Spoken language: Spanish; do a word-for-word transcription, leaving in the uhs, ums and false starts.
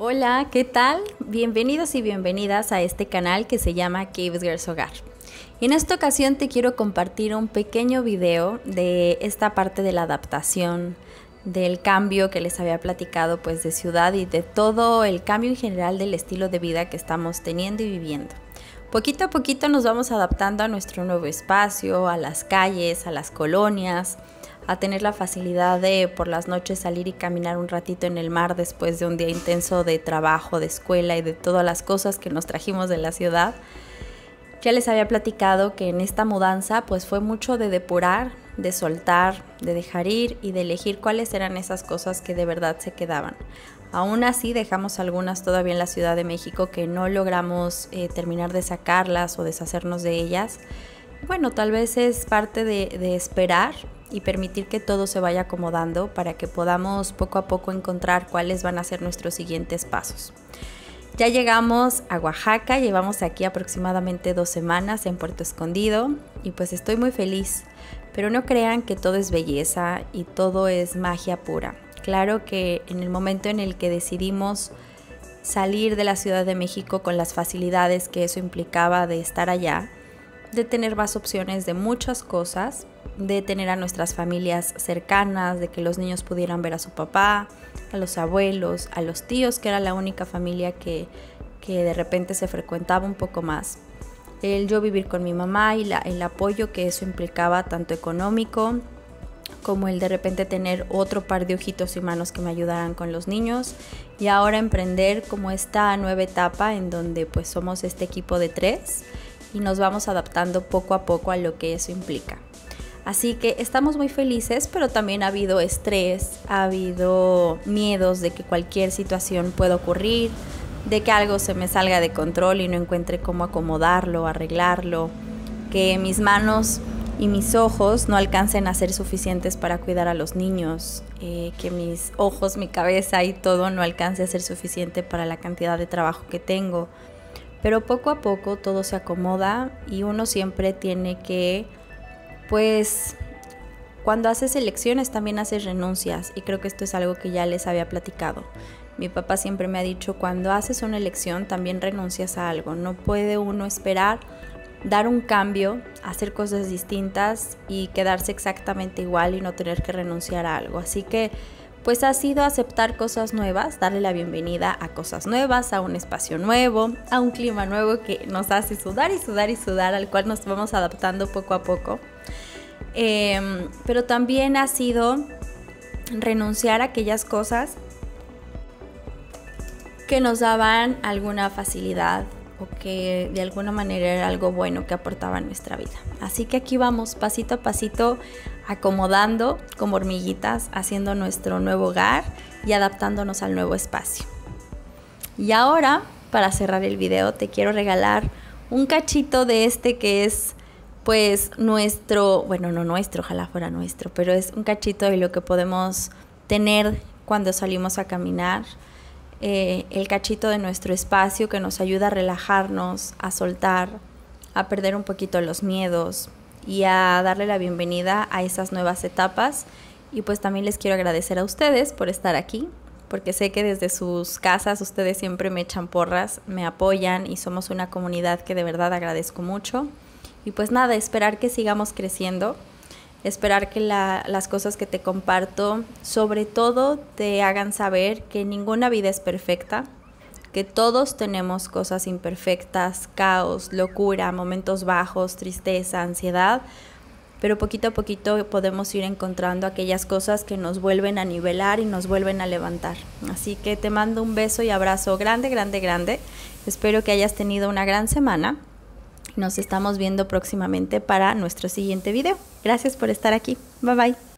Hola, ¿qué tal? Bienvenidos y bienvenidas a este canal que se llama Caves Girls Hogar. Y en esta ocasión te quiero compartir un pequeño video de esta parte de la adaptación, del cambio que les había platicado pues de ciudad y de todo el cambio en general del estilo de vida que estamos teniendo y viviendo. Poquito a poquito nos vamos adaptando a nuestro nuevo espacio, a las calles, a las colonias, a tener la facilidad de por las noches salir y caminar un ratito en el mar después de un día intenso de trabajo, de escuela y de todas las cosas que nos trajimos de la ciudad. Ya les había platicado que en esta mudanza pues fue mucho de depurar, de soltar, de dejar ir y de elegir cuáles eran esas cosas que de verdad se quedaban. Aún así dejamos algunas todavía en la Ciudad de México que no logramos eh, terminar de sacarlas o deshacernos de ellas. Bueno, tal vez es parte de, de esperar y permitir que todo se vaya acomodando para que podamos poco a poco encontrar cuáles van a ser nuestros siguientes pasos. Ya llegamos a Oaxaca, llevamos aquí aproximadamente dos semanas en Puerto Escondido y pues estoy muy feliz, pero no crean que todo es belleza y todo es magia pura. Claro que en el momento en el que decidimos salir de la Ciudad de México con las facilidades que eso implicaba de estar allá, de tener más opciones de muchas cosas, de tener a nuestras familias cercanas, de que los niños pudieran ver a su papá, a los abuelos, a los tíos, que era la única familia que, que de repente se frecuentaba un poco más. El yo vivir con mi mamá y la, el apoyo que eso implicaba, tanto económico como el de repente tener otro par de ojitos y manos que me ayudaran con los niños, y ahora emprender como esta nueva etapa en donde pues somos este equipo de tres y nos vamos adaptando poco a poco a lo que eso implica. Así que estamos muy felices, pero también ha habido estrés, ha habido miedos de que cualquier situación pueda ocurrir, de que algo se me salga de control y no encuentre cómo acomodarlo, arreglarlo, que mis manos y mis ojos no alcancen a ser suficientes para cuidar a los niños, eh, que mis ojos, mi cabeza y todo no alcance a ser suficiente para la cantidad de trabajo que tengo. Pero poco a poco todo se acomoda y uno siempre tiene que, pues, cuando haces elecciones también haces renuncias, y creo que esto es algo que ya les había platicado. Mi papá siempre me ha dicho, cuando haces una elección también renuncias a algo. No puede uno esperar dar un cambio, hacer cosas distintas y quedarse exactamente igual y no tener que renunciar a algo. Así que pues ha sido aceptar cosas nuevas, darle la bienvenida a cosas nuevas, a un espacio nuevo, a un clima nuevo que nos hace sudar y sudar y sudar, al cual nos vamos adaptando poco a poco. Eh, pero también ha sido renunciar a aquellas cosas que nos daban alguna facilidad o que de alguna manera era algo bueno que aportaba a nuestra vida. Así que aquí vamos pasito a pasito, acomodando como hormiguitas, haciendo nuestro nuevo hogar y adaptándonos al nuevo espacio. Y ahora, para cerrar el video, te quiero regalar un cachito de este que es pues nuestro, bueno, no nuestro, ojalá fuera nuestro, pero es un cachito de lo que podemos tener cuando salimos a caminar. Eh, el cachito de nuestro espacio que nos ayuda a relajarnos, a soltar, a perder un poquito los miedos y a darle la bienvenida a esas nuevas etapas. Y pues también les quiero agradecer a ustedes por estar aquí, porque sé que desde sus casas ustedes siempre me echan porras, me apoyan y somos una comunidad que de verdad agradezco mucho. Y pues nada, esperar que sigamos creciendo. Esperar que la, las cosas que te comparto, sobre todo, te hagan saber que ninguna vida es perfecta, que todos tenemos cosas imperfectas, caos, locura, momentos bajos, tristeza, ansiedad, pero poquito a poquito podemos ir encontrando aquellas cosas que nos vuelven a nivelar y nos vuelven a levantar. Así que te mando un beso y abrazo grande, grande, grande. Espero que hayas tenido una gran semana. Nos estamos viendo próximamente para nuestro siguiente video. Gracias por estar aquí. Bye bye.